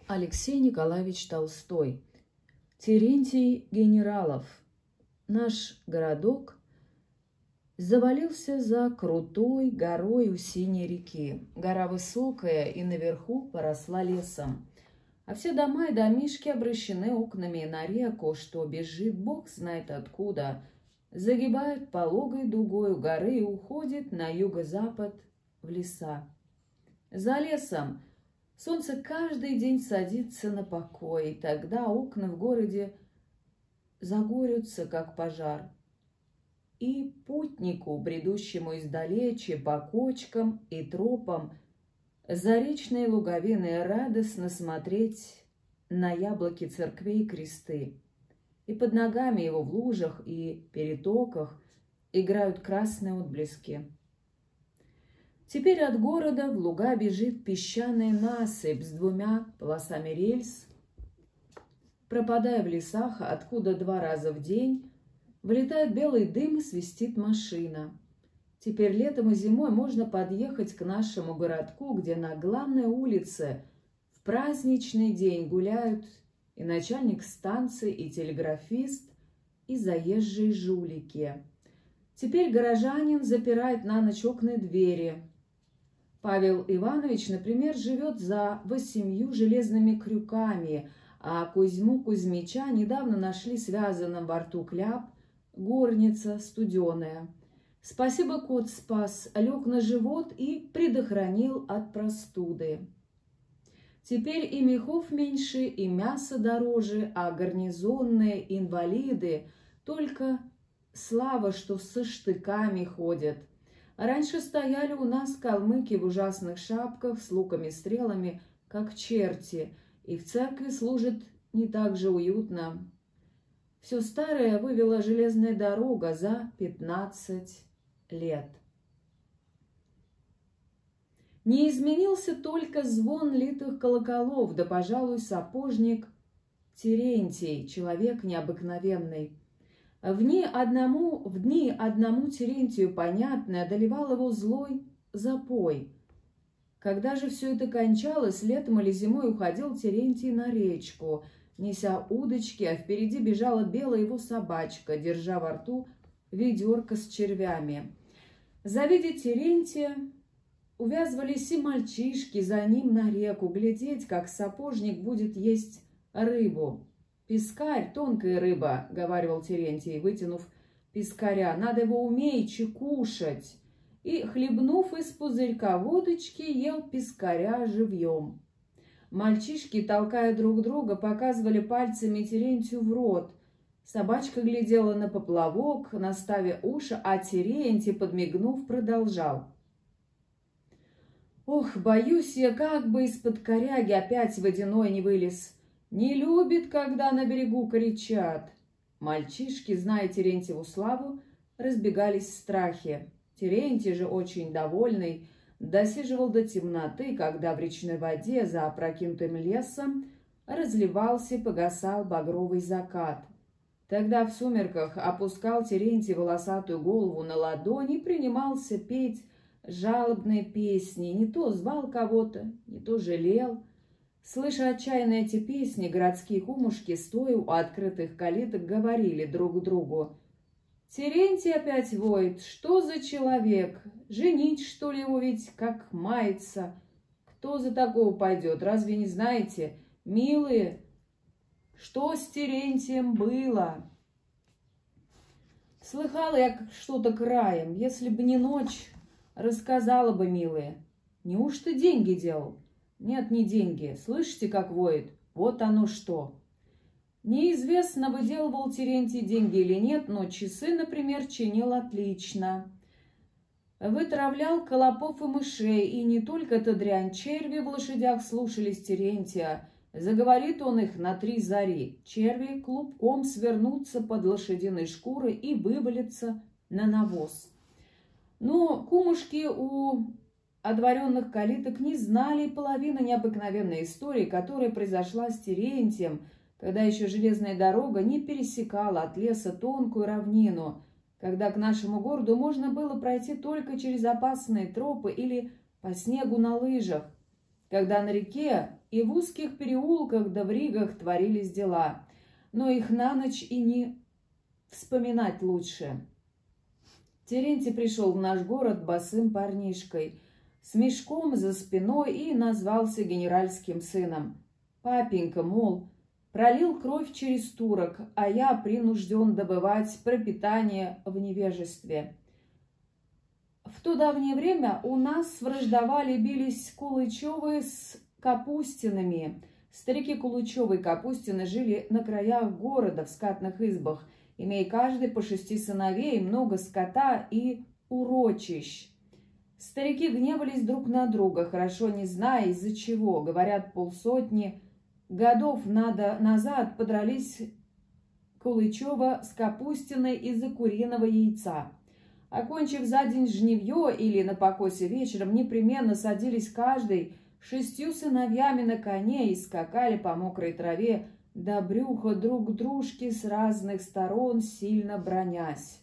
Алексей Николаевич Толстой. Терентий Генералов. Наш городок завалился за крутой горой у синей реки. Гора высокая и наверху поросла лесом. А все дома и домишки обращены окнами на реку, что бежит бог знает откуда, загибает пологой дугою горы и уходит на юго-запад в леса. За лесом солнце каждый день садится на покой, и тогда окна в городе загорются, как пожар. И путнику, бредущему издалече по кочкам и тропам, заречные луговины радостно смотреть на яблоки церквей и кресты. И под ногами его в лужах и перетоках играют красные отблески. Теперь от города в луга бежит песчаная насыпь с двумя полосами рельс, пропадая в лесах, откуда 2 раза в день вылетает белый дым и свистит машина. Теперь летом и зимой можно подъехать к нашему городку, где на главной улице в праздничный день гуляют и начальник станции, и телеграфист, и заезжие жулики. Теперь горожанин запирает на ночь окна и двери. Павел Иванович, например, живет за 8 железными крюками, а Кузьму Кузьмича недавно нашли связанным во рту кляп, горница студеная. Спасибо, кот спас, лег на живот и предохранил от простуды. Теперь и мехов меньше, и мяса дороже, а гарнизонные инвалиды только слава, что со штыками ходят. Раньше стояли у нас калмыки в ужасных шапках с луками-стрелами, как черти, и в церкви служат не так же уютно. Все старое вывела железная дорога за 15 лет. Не изменился только звон литых колоколов, да, пожалуй, сапожник Терентий, человек необыкновенный. В дни одному Терентию понятно одолевал его злой запой. Когда же все это кончалось, летом или зимой уходил Терентий на речку, неся удочки, а впереди бежала белая его собачка, держа во рту ведерко с червями. Завидя Терентия, увязывались и мальчишки за ним на реку, глядеть, как сапожник будет есть рыбу. «Пескарь, тонкая рыба», — говаривал Терентий, вытянув пескаря, — «надо его умеючи кушать». И, хлебнув из пузырька водочки, ел пескаря живьем. Мальчишки, толкая друг друга, показывали пальцами Терентию в рот. Собачка глядела на поплавок, наставя уши, а Терентий, подмигнув, продолжал: «Ох, боюсь я, как бы из-под коряги опять водяной не вылез. Не любит, когда на берегу кричат». Мальчишки, зная Терентьеву славу, разбегались в страхе. Терентий же, очень довольный, досиживал до темноты, когда в речной воде за опрокинутым лесом разливался и погасал багровый закат. Тогда в сумерках опускал Терентий волосатую голову на ладони и принимался петь жалобные песни, не то звал кого-то, не то жалел. Слыша отчаянно эти песни, городские кумушки, стоя у открытых калиток, говорили друг другу: «Терентий опять воет, что за человек? Женить, что ли, его, ведь как мается? Кто за такого пойдет, разве не знаете, милые, что с Терентием было?» Слыхала я что-то краем, если бы не ночь, рассказала бы, милые. Неужто деньги делал? Нет, не деньги. Слышите, как воет? Вот оно что. Неизвестно, выделывал Терентий деньги или нет, но часы, например, чинил отлично. Вытравлял клопов и мышей, и не только эта дрянь. Черви в лошадях слушались Терентия. Заговорит он их на 3 зари. Черви клубком свернутся под лошадиной шкурой и вывалятся на навоз. Но кумушки у одворенных калиток не знали половины необыкновенной истории, которая произошла с Терентием, когда еще железная дорога не пересекала от леса тонкую равнину, когда к нашему городу можно было пройти только через опасные тропы или по снегу на лыжах, когда на реке и в узких переулках да в ригах творились дела, но их на ночь и не вспоминать лучше. Терентий пришел в наш город босым парнишкой, с мешком за спиной и назвался генеральским сыном. Папенька, мол, пролил кровь через турок, а я принужден добывать пропитание в невежестве. В то давнее время у нас враждовали, бились Кулычевы с Капустинами. Старики Кулычевы и Капустины жили на краях города в скатных избах, имея каждый по 6 сыновей, много скота и урочищ. Старики гневались друг на друга, хорошо не зная из-за чего. Говорят, 50 годов назад подрались Кулычева с Капустиной из-за куриного яйца. Окончив за день жнивье или на покосе вечером, непременно садились каждый 6 сыновьями на коне и скакали по мокрой траве до брюха друг к дружке с разных сторон, сильно бронясь.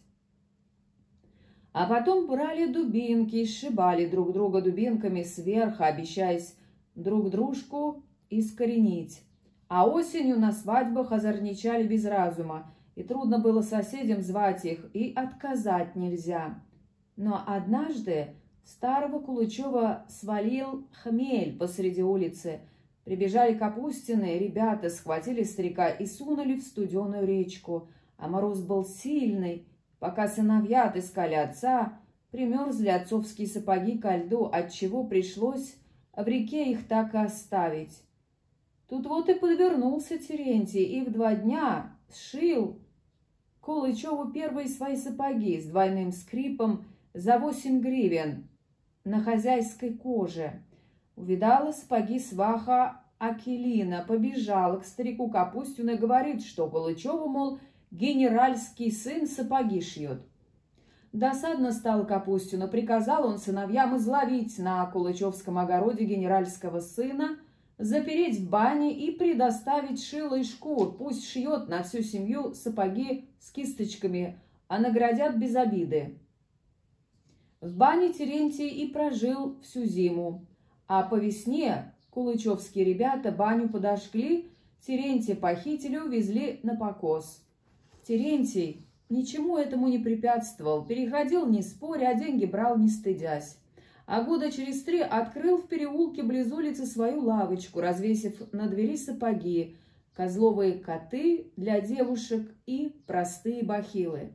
А потом брали дубинки и сшибали друг друга дубинками сверху, обещаясь друг дружку искоренить. А осенью на свадьбах озорничали без разума, и трудно было соседям звать их, и отказать нельзя. Но однажды старого Кулычева свалил хмель посреди улицы. Прибежали Капустины, ребята схватили старика и сунули в студеную речку. А мороз был сильный. Пока сыновья отыскали отца, примерзли отцовские сапоги ко льду, отчего пришлось в реке их так и оставить. Тут вот и подвернулся Терентий, и в 2 дня сшил Кулычеву первые свои сапоги с двойным скрипом за 8 гривен на хозяйской коже. Увидала сапоги сваха Акелина, побежала к старику Капустину и говорит, что Кулычеву, мол, генеральский сын сапоги шьет. Досадно стало Капустину, приказал он сыновьям изловить на Кулычевском огороде генеральского сына, запереть в бане и предоставить шило и шкур, пусть шьет на всю семью сапоги с кисточками, а наградят без обиды. В бане Терентий и прожил всю зиму, а по весне кулычевские ребята баню подожгли, Терентия похитили и увезли на покос. Терентий ничему этому не препятствовал, переходил не споря, а деньги брал не стыдясь. А года через 3 открыл в переулке близ улицы свою лавочку, развесив на двери сапоги, козловые коты для девушек и простые бахилы.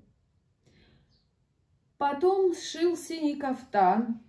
Потом сшил синий кафтан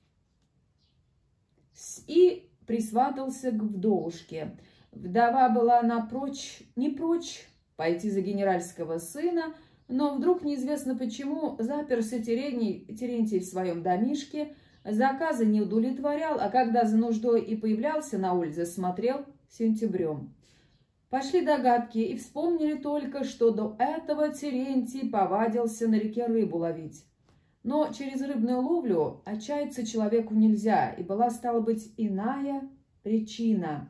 и присватался к вдовушке. Вдова была не прочь пойти за генеральского сына, но вдруг, неизвестно почему, заперся Терентий в своем домишке, заказы не удовлетворял, а когда за нуждой и появлялся на улице, смотрел сентябрем. Пошли догадки, и вспомнили только, что до этого Терентий повадился на реке рыбу ловить. Но через рыбную ловлю отчаяться человеку нельзя, и была, стала быть, иная причина.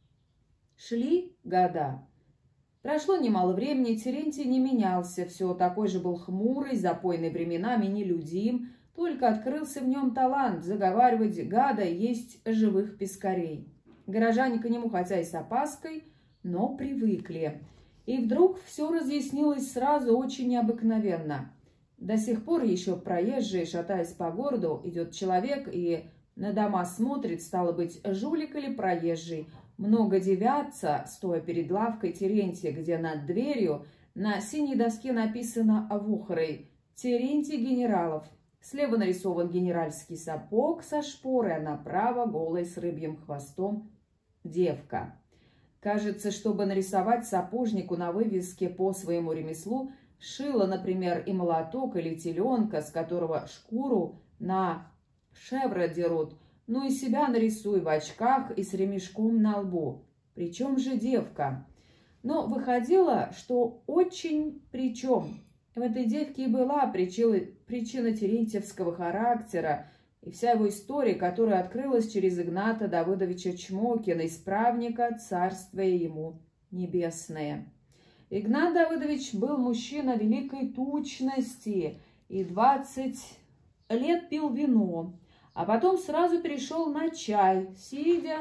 Шли года. Прошло немало времени, Терентий не менялся, все такой же был хмурый, запойный временами, нелюдим, только открылся в нем талант заговаривать гада есть живых пескарей. Горожане к нему, хотя и с опаской, но привыкли. И вдруг все разъяснилось сразу очень необыкновенно. До сих пор еще проезжий, шатаясь по городу, идет человек и на дома смотрит, стало быть, жулик или проезжий. Много девятся, стоя перед лавкой Терентия, где над дверью на синей доске написано авухрой «Терентий Генералов». Слева нарисован генеральский сапог со шпорой, а направо голой с рыбьим хвостом девка. Кажется, чтобы нарисовать сапожнику на вывеске по своему ремеслу, шила, например, и молоток, или теленка, с которого шкуру на шевро дерут, ну и себя нарисуй в очках и с ремешком на лбу. Причем же девка? Но выходило, что очень причем. В этой девке и была причина терентьевского характера и вся его история, которая открылась через Игната Давыдовича Чмокина, исправника, царствие ему небесное. Игнат Давыдович был мужчина великой тучности и 20 лет пил вино, а потом сразу перешел на чай, сидя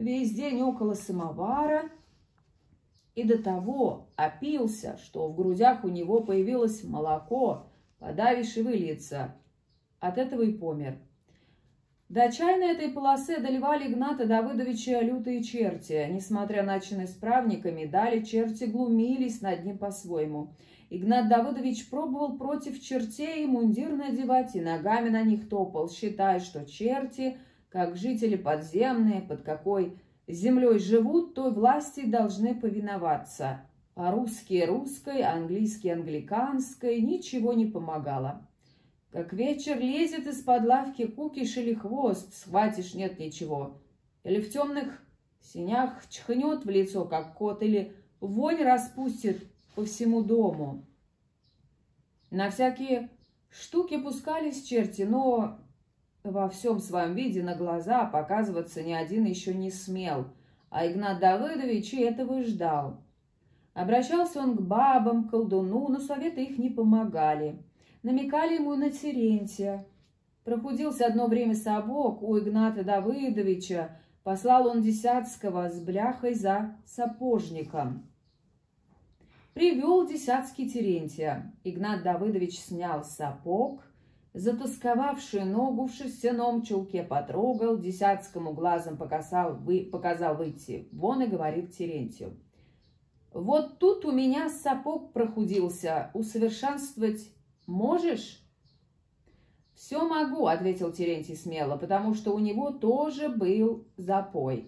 весь день около самовара и до того опился, что в грудях у него появилось молоко, подавишь и выльется. От этого и помер. До чайной этой полосы доливали Игната Давыдовича лютые черти. Несмотря на чины с правниками, дали черти глумились над ним по-своему. Игнат Давыдович пробовал против чертей мундир надевать и ногами на них топал, считая, что черти, как жители подземные, под какой землей живут, той власти должны повиноваться. А русские русской, английские англиканской ничего не помогало. Как вечер лезет из-под лавки кукиш или хвост, схватишь, нет ничего. Или в темных синях чхнет в лицо, как кот, или вонь распустит по всему дому. На всякие штуки пускались черти, но во всем своем виде на глаза показываться ни один еще не смел, а Игнат Давыдович и этого ждал. Обращался он к бабам, к колдуну, но советы их не помогали. Намекали ему на Терентия. Прохудился одно время сапог у Игната Давыдовича, послал он Десятского с бляхой за сапожником. Привел Десятский Терентия. Игнат Давыдович снял сапог, затасковавшую ногу в шерстяном чулке потрогал, Десятскому глазом показал выйти вон и говорит Терентию: «Вот тут у меня сапог прохудился, усовершенствовать можешь?» «Все могу», — ответил Терентий смело, потому что у него тоже был запой.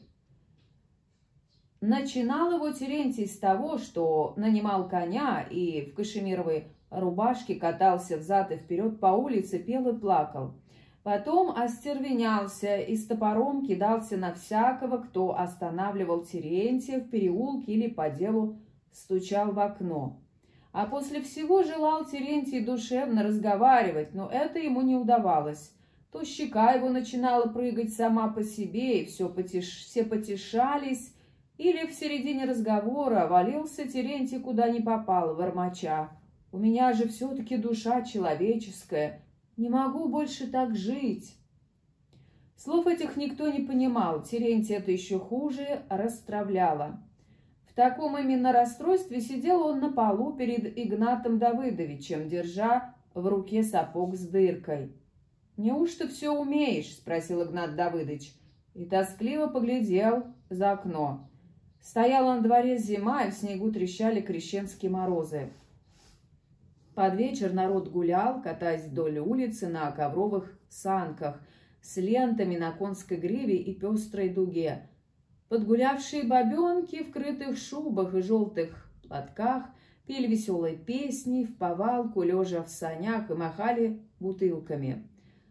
Начинал его Терентий с того, что нанимал коня и в кашемировой рубашке катался взад и вперед по улице, пел и плакал. Потом остервенялся и с топором кидался на всякого, кто останавливал Терентия в переулке или по делу стучал в окно. А после всего желал Терентий душевно разговаривать, но это ему не удавалось. То щека его начинала прыгать сама по себе, и все потешались, или в середине разговора валился Терентий куда ни попал, вормоча: «У меня же все-таки душа человеческая, не могу больше так жить». Слов этих никто не понимал, Терентий это еще хуже расстравляло. В таком именно расстройстве сидел он на полу перед Игнатом Давыдовичем, держа в руке сапог с дыркой. «Неужто все умеешь?» — спросил Игнат Давыдович и тоскливо поглядел за окно. Стояла на дворе зима, и в снегу трещали крещенские морозы. Под вечер народ гулял, катаясь вдоль улицы на ковровых санках с лентами на конской гриве и пестрой дуге. Подгулявшие бабенки в крытых шубах и желтых платках пели веселые песни вповалку, лежа в санях, и махали бутылками.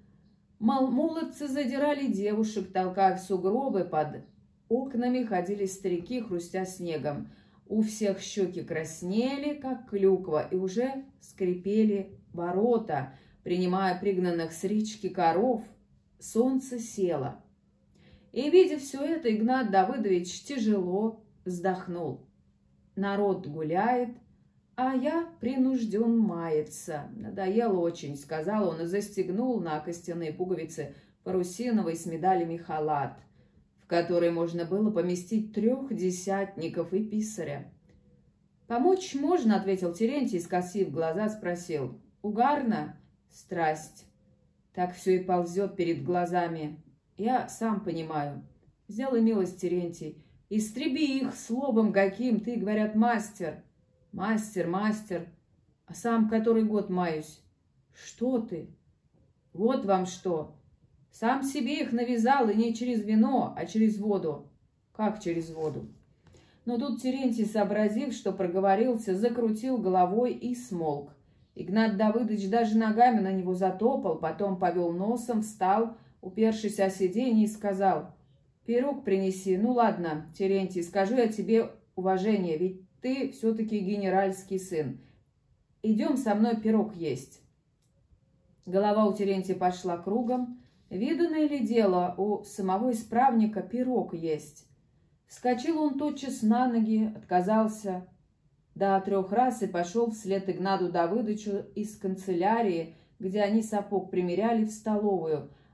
Молодцы задирали девушек, толкая в сугробы, под окнами ходили старики, хрустя снегом. У всех щеки краснели, как клюква, и уже скрипели ворота, принимая пригнанных с речки коров. Солнце село. И, видя все это, Игнат Давыдович тяжело вздохнул. Народ гуляет, а я принужден маяться. Надоело очень, сказал он и застегнул на костяные пуговицы парусиновый с медалями халат, в который можно было поместить 3 десятников и писаря. «Помочь можно», — ответил Терентий, скосив глаза, спросил: «Угарно?» «Страсть. Так все и ползет перед глазами. Я сам понимаю. Сделай милость, Терентий, истреби их словом каким, ты, говорят, мастер». «Мастер, мастер. А сам который год маюсь». «Что ты?» «Вот вам что. Сам себе их навязал, и не через вино, а через воду». «Как через воду?» Но тут Терентий, сообразив, что проговорился, закрутил головой и смолк. Игнат Давыдович даже ногами на него затопал, потом повел носом, встал, упершись о сиденье, и сказал: «Пирог принеси». «Ну ладно, Терентий, скажу я тебе уважение, ведь ты все-таки генеральский сын. Идем со мной пирог есть». Голова у Терентия пошла кругом. Виданное ли дело у самого исправника пирог есть? Вскочил он тотчас на ноги, отказался до 3 раз и пошел вслед Игнату Давыдовичу из канцелярии, где они сапог примеряли, в столовую,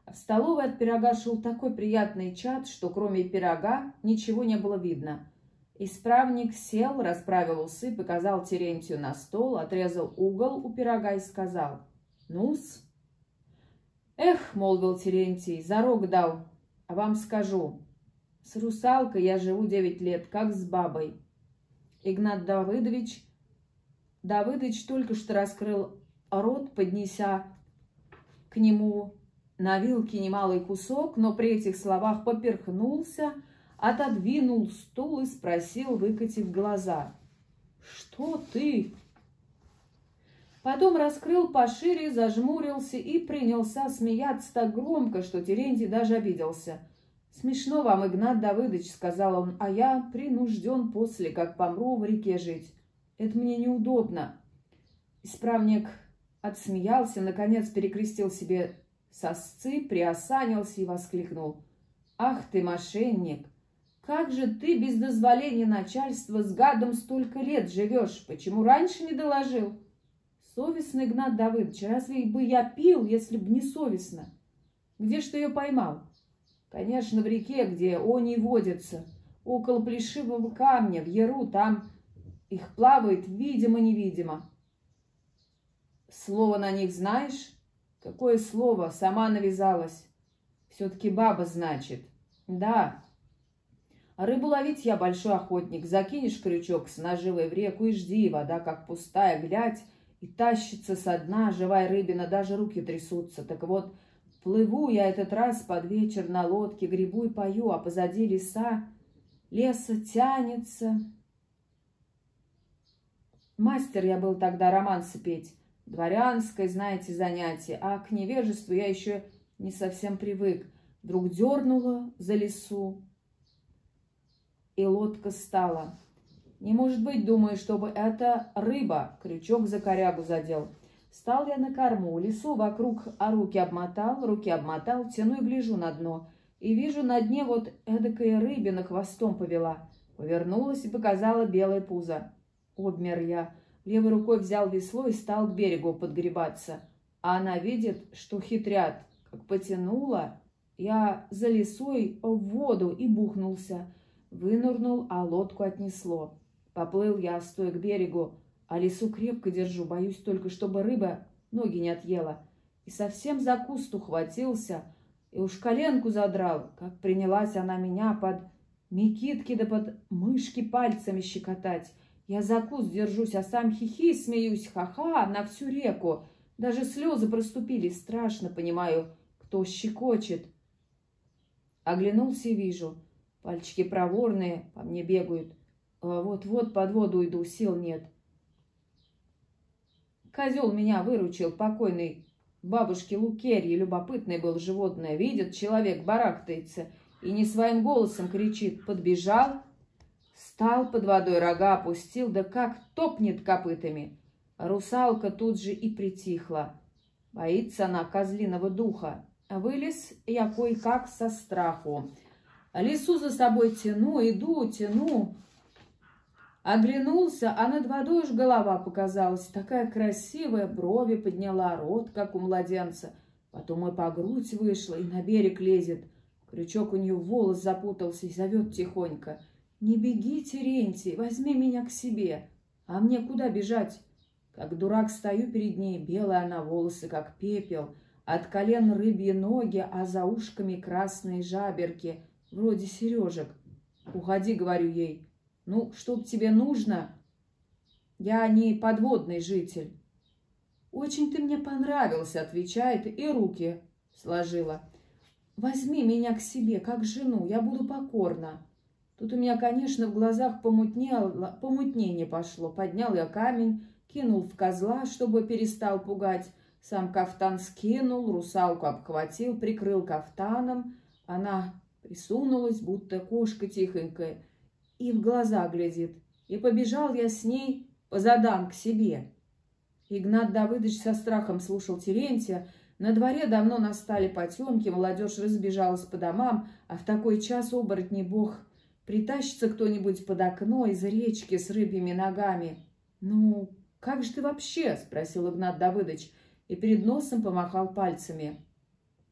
В столовой от пирога шел такой приятный чад, что кроме пирога ничего не было видно. Исправник сел, расправил усы, показал Терентию на стол, отрезал угол у пирога и сказал: «Ну-с». «Эх, — молвил Терентий, — зарок дал, а вам скажу. С русалкой я живу 9 лет, как с бабой». Игнат Давыдович только что раскрыл рот, поднеся к нему на вилке немалый кусок, но при этих словах поперхнулся, отодвинул стул и спросил, выкатив глаза: «Что ты?» Потом раскрыл пошире, зажмурился и принялся смеяться так громко, что Терентий даже обиделся. «Смешно вам, Игнат Давыдович, — сказал он, — а я принужден после, как помру, в реке жить. Это мне неудобно». Исправник отсмеялся, наконец перекрестил себе сосцы, приосанился и воскликнул: «Ах ты, мошенник! Как же ты без дозволения начальства с гадом столько лет живешь? Почему раньше не доложил?» «Совестно, Игнат Давыдович, разве бы я пил, если б не совестно? Где ж ты ее поймал?» «Конечно, в реке, где они водятся, около плешивого камня, в яру, там их плавает видимо-невидимо». «Слово на них знаешь?» «Какое слово? Сама навязалась». «Все-таки баба, значит?» «Да». «Рыбу ловить я большой охотник. Закинешь крючок с наживой в реку и жди, вода как пустая, глядь, и тащится со дна живая рыбина, даже руки трясутся. Так вот, плыву я этот раз под вечер на лодке, гребу и пою, а позади леса тянется». Мастер я был тогда романсы петь. Дворянское, знаете, занятие, а к невежеству я еще не совсем привык. Вдруг дернуло за лесу, и лодка стала. Не может быть, думаю, чтобы это рыба, крючок за корягу задел. Стал я на корму, лесу вокруг, а руки обмотал, тяну и гляжу на дно. И вижу на дне вот эдакая рыбина хвостом повела. Повернулась и показала белое пузо. Обмер я. Левой рукой взял весло и стал к берегу подгребаться. А она видит, что хитрят. Как потянула, я за лесой в воду и бухнулся. Вынырнул, а лодку отнесло. Поплыл я, стоя к берегу, а лесу крепко держу, боюсь только, чтобы рыба ноги не отъела. И совсем за куст ухватился, и уж коленку задрал, как принялась она меня под мекитки да под мышки пальцами щекотать. Я за куст держусь, а сам хихи смеюсь, ха-ха, на всю реку. Даже слезы проступили, страшно понимаю, кто щекочет. Оглянулся и вижу, пальчики проворные по мне бегают. Вот-вот под воду иду, сил нет. Козел меня выручил, покойный бабушки Лукерьи, любопытное было животное. Видит, человек барахтается и не своим голосом кричит. Подбежал, стал под водой, рога опустил, да как топнет копытами. Русалка тут же и притихла. Боится она козлиного духа. Вылез я кое-как со страху. Лесу за собой тяну, иду, тяну. Оглянулся, а над водой уж голова показалась. Такая красивая, брови подняла, рот, как у младенца. Потом и по грудь вышла, и на берег лезет. Крючок у нее в волос запутался и зовет тихонько. «Не беги, Терентий, возьми меня к себе». А мне куда бежать? Как дурак стою перед ней, белая она, волосы как пепел. От колен рыбьи ноги, а за ушками красные жаберки, вроде сережек. «Уходи», — говорю ей. «Ну, что тебе нужно? Я не подводный житель». «Очень ты мне понравился», — отвечает, и руки сложила. «Возьми меня к себе, как жену, я буду покорна». Тут у меня, конечно, в глазах помутнение пошло. Поднял я камень, кинул в козла, чтобы перестал пугать. Сам кафтан скинул, русалку обхватил, прикрыл кафтаном. Она присунулась, будто кошка тихонькая, и в глаза глядит. И побежал я с ней по задам к себе. Игнат Давыдович со страхом слушал Терентия. На дворе давно настали потемки, молодежь разбежалась по домам, а в такой час, оборотни бог, притащится кто-нибудь под окно из речки с рыбьими ногами. «Ну, как же ты вообще?» — спросил Игнат Давыдович и перед носом помахал пальцами.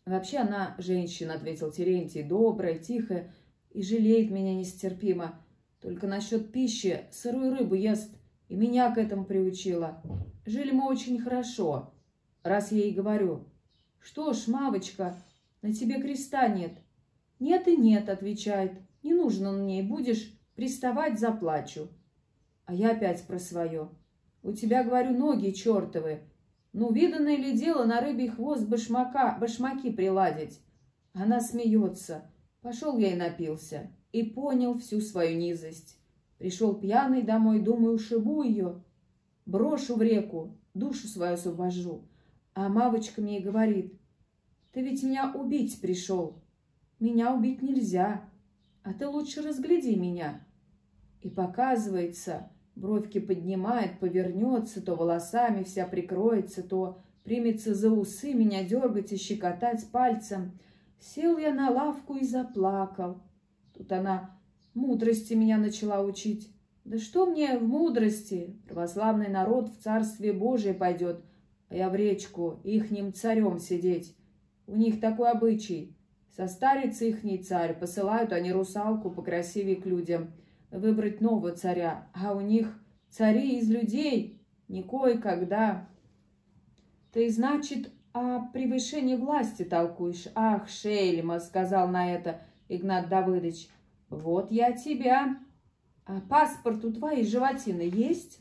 «Вообще она женщина», — ответил Терентий, — «добрая, тихая и жалеет меня нестерпимо. Только насчет пищи сырую рыбу ест, и меня к этому приучила. Жили мы очень хорошо, раз я ей говорю: что ж, Мавочка, на тебе креста нет. Нет и нет, отвечает, не нужен он мне, будешь приставать, заплачу. А я опять про свое. У тебя, говорю, ноги чертовы. Ну, виданное ли дело на рыбий хвост башмаки приладить? Она смеется. Пошел я и напился, и понял всю свою низость. Пришел пьяный домой, думаю, ушибу ее, брошу в реку, душу свою освобожу. А Мавочка мне и говорит: ты ведь меня убить пришел. Меня убить нельзя, а ты лучше разгляди меня. И показывается, бровки поднимает, повернется, то волосами вся прикроется, то примется за усы меня дергать и щекотать пальцем. Сел я на лавку и заплакал. Тут она мудрости меня начала учить. Да что мне в мудрости? Православный народ в Царствие Божие пойдет, а я в речку ихним царем сидеть. У них такой обычай. Состарится ихний царь, посылают они русалку покрасивее к людям, выбрать нового царя, а у них цари из людей никой когда. Ты, значит, о превышении власти толкуешь? Ах, шельма, сказал на это Игнат Давыдович. Вот я тебя. А паспорт у твоей животины есть?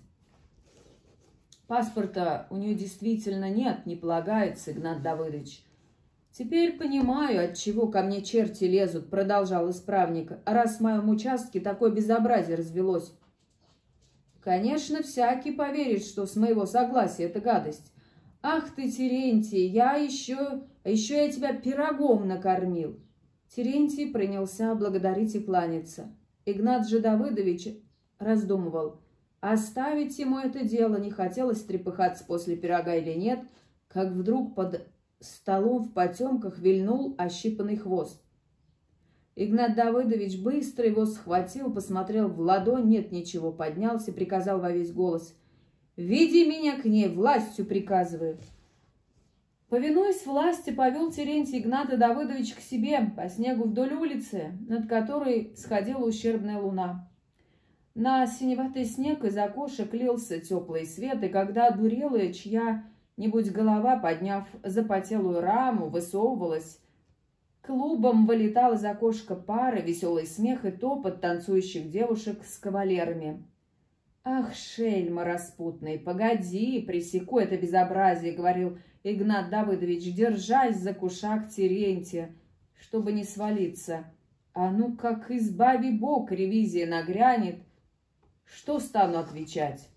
Паспорта у нее действительно нет, не полагается, Игнат Давыдович. Теперь понимаю, отчего ко мне черти лезут, продолжал исправник, раз в моем участке такое безобразие развелось. Конечно, всякий поверит, что с моего согласия это гадость. Ах ты, Терентий, еще я тебя пирогом накормил. Терентий принялся благодарить и кланяться. Игнат же Давыдович раздумывал, оставить ему это дело, не хотелось трепыхаться после пирога или нет, как вдруг под столом в потемках вильнул ощипанный хвост. Игнат Давыдович быстро его схватил, посмотрел в ладонь, нет ничего, поднялся, приказал во весь голос: «Веди меня к ней, властью приказываю». Повинуясь власти, повел Терентий Игната Давыдович к себе по снегу вдоль улицы, над которой сходила ущербная луна. На синеватый снег из окошек лился теплый свет, и когда одурелая чья-нибудь голова, подняв запотелую раму, высовывалась, клубом вылетал из окошка пара, веселый смех и топот танцующих девушек с кавалерами. «Ах, шельма распутный, погоди, пресеку это безобразие», — говорил Игнат Давыдович, держась за кушак Терентия, чтобы не свалиться. «А ну, как избави Бог, ревизия нагрянет, что стану отвечать?»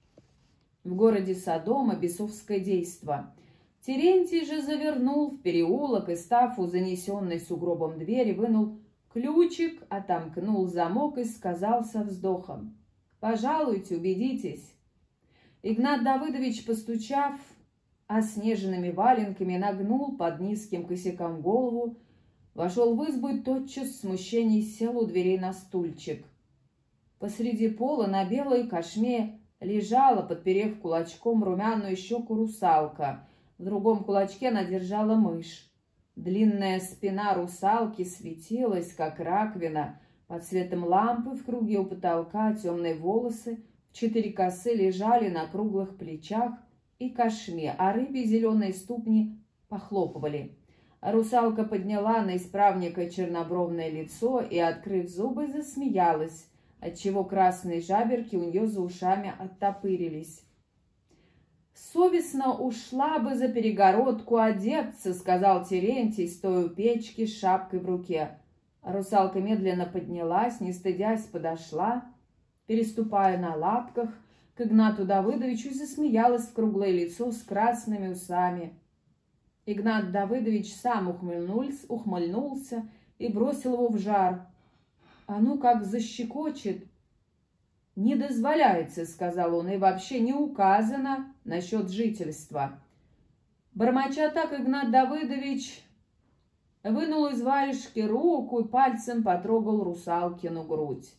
В городе Содома бесовское действо. Терентий же завернул в переулок и, став у занесенной сугробом двери, вынул ключик, отомкнул замок и сказал со вздохом: «Пожалуйте, убедитесь». Игнат Давыдович, постучав оснеженными валенками, нагнул под низким косяком голову, вошел в избу и тотчас в смущении сел у дверей на стульчик. Посреди пола на белой кошме лежала, подперев кулачком румяную щеку, русалка. В другом кулачке она держала мышь. Длинная спина русалки светилась, как раковина. Под светом лампы в круге у потолка темные волосы в 4 косы лежали на круглых плечах и кошме, а рыбьи зеленые ступни похлопывали. Русалка подняла на исправника чернобровное лицо и, открыв зубы, засмеялась, отчего красные жаберки у нее за ушами оттопырились. «Совестно ушла бы за перегородку одеться», — сказал Терентий, стоя у печки с шапкой в руке. Русалка медленно поднялась, не стыдясь, подошла, переступая на лапках, к Игнату Давыдовичу и засмеялась в круглое лицо с красными усами. Игнат Давыдович сам ухмыльнулся и бросил его в жар. «А ну как защекочет!» «Не дозволяется», — сказал он, — «и вообще не указано насчет жительства». Бормоча так, Игнат Давыдович вынул из варежки руку и пальцем потрогал русалкину грудь.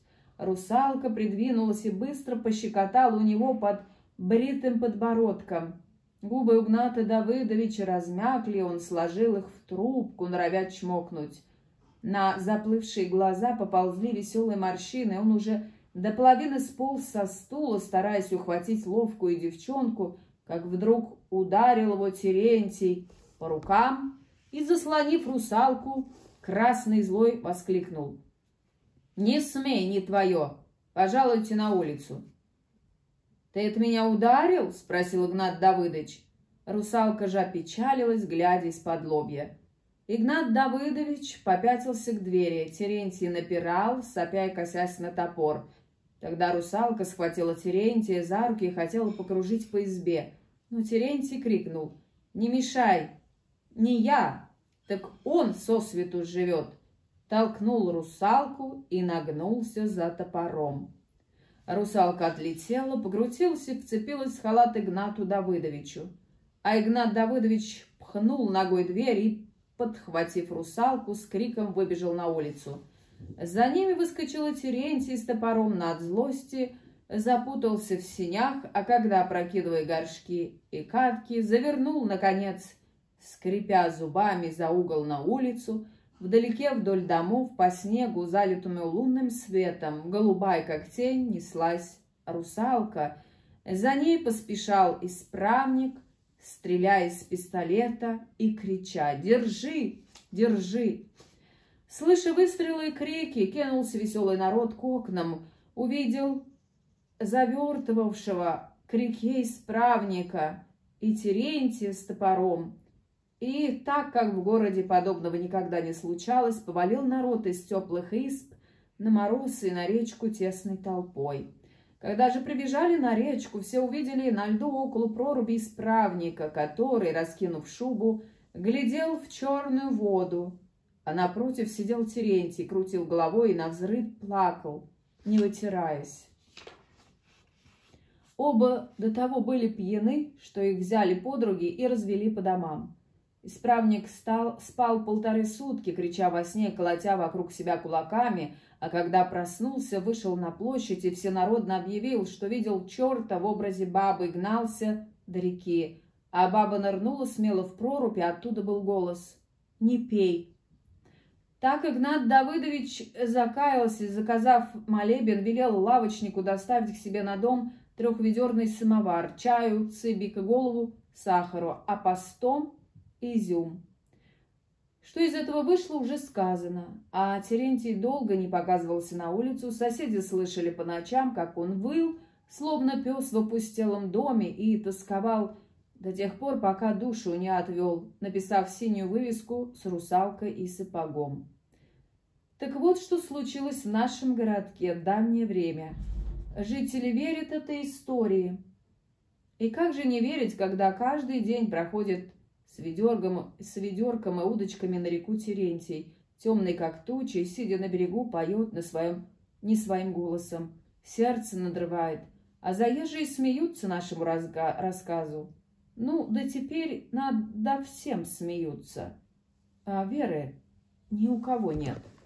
Русалка придвинулась и быстро пощекотала у него под бритым подбородком. Губы Игната Давыдовича размякли, он сложил их в трубку, норовя чмокнуть. На заплывшие глаза поползли веселые морщины, он уже до половины сполз со стула, стараясь ухватить ловкую девчонку, как вдруг ударил его Терентий по рукам и, заслонив русалку, красный злой воскликнул: «Не смей, не твое! Пожалуйте на улицу!» «Ты это меня ударил?» — спросил Игнат Давыдович. Русалка же опечалилась, глядя из-под лобья. Игнат Давыдович попятился к двери. Терентий напирал, сопя и косясь на топор. Тогда русалка схватила Терентия за руки и хотела покружить по избе. Но Терентий крикнул: «Не мешай! Не я, так он сосвету живет!» Толкнул русалку и нагнулся за топором. Русалка отлетела, покрутилась и вцепилась в халат Игнату Давыдовичу. А Игнат Давыдович пхнул ногой дверь и, подхватив русалку, с криком выбежал на улицу. За ними выскочила Терентий с топором, от злости запутался в сенях, а когда, опрокидывая горшки и катки, завернул, наконец, скрипя зубами за угол на улицу, вдалеке вдоль домов по снегу, залитому лунным светом, голубая как тень, неслась русалка. За ней поспешал исправник, стреляя из пистолета и крича: «Держи! Держи!» Слыша выстрелы и крики, кинулся веселый народ к окнам, увидел завертывавшего к реке исправника и Терентия с топором. И так как в городе подобного никогда не случалось, повалил народ из теплых изб на мороз и на речку тесной толпой. Когда же прибежали на речку, все увидели на льду около проруби исправника, который, раскинув шубу, глядел в черную воду, а напротив сидел Терентий, крутил головой и навзрыд плакал, не вытираясь. Оба до того были пьяны, что их взяли подруги и развели по домам. Исправник спал 1,5 сутки, крича во сне, колотя вокруг себя кулаками, а когда проснулся, вышел на площадь и всенародно объявил, что видел черта в образе бабы и гнался до реки. А баба нырнула смело в прорубь, и оттуда был голос: «Не пей». Так Игнат Давыдович закаялся и, заказав молебен, велел лавочнику доставить к себе на дом 3-ведерный самовар, чаю, цыбик и голову сахару, а постом изюм. Что из этого вышло, уже сказано. А Терентий долго не показывался на улицу. Соседи слышали по ночам, как он выл, словно пес в опустелом доме, и тосковал до тех пор, пока душу не отвел, написав синюю вывеску с русалкой и сапогом. Так вот, что случилось в нашем городке в давнее время. Жители верят этой истории. И как же не верить, когда каждый день проходит с ведерком и удочками на реку Терентий, темный как туча, и, сидя на берегу, поет не своим голосом. Сердце надрывает, а заезжие смеются нашему рассказу. Ну, да теперь над всем смеются, а веры ни у кого нет.